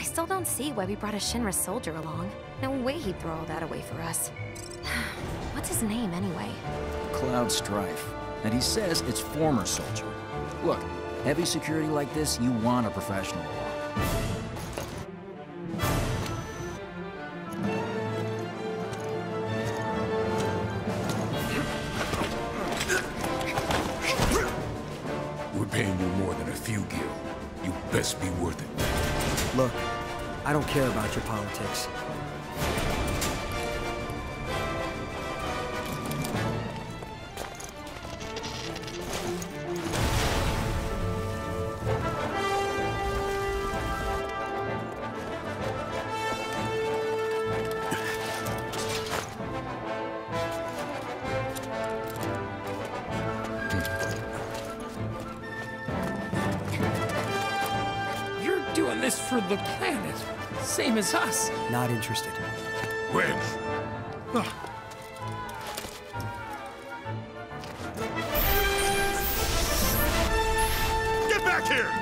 I still don't see why we brought a Shinra soldier along. No way he'd throw all that away for us. What's his name, anyway? Cloud Strife. And he says it's former soldier. Look, heavy security like this, you want a professional. We're paying you more than a few gil. You best be worth it. Look, I don't care about your politics. Doing this for the planet, same as us. Not interested. Wedge! Get back here!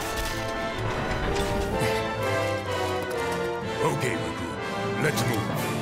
Okay, recruit. Let's move.